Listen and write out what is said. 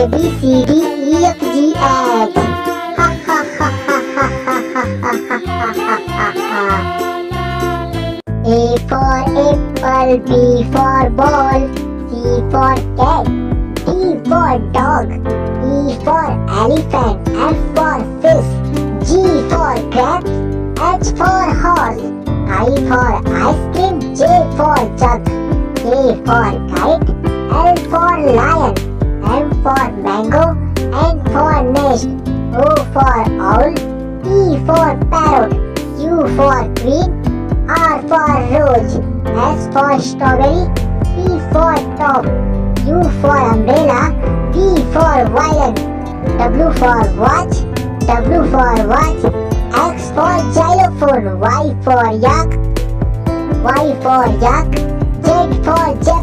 A B C D E F G H. Ha ha ha ha ha ha ha ha ha ha ha. A for apple, B for ball, C for cat, D for dog, E for elephant, F for fish, G for grapes, H for horse, I for ice cream, J for jug, K for kite, L for lion, M for mango, N for nest, O for owl, P for parrot, Q for queen, R for rose, S for strawberry, T for top, U for umbrella, V for violin, W for watch, X for xylophone, Y for yak, Z for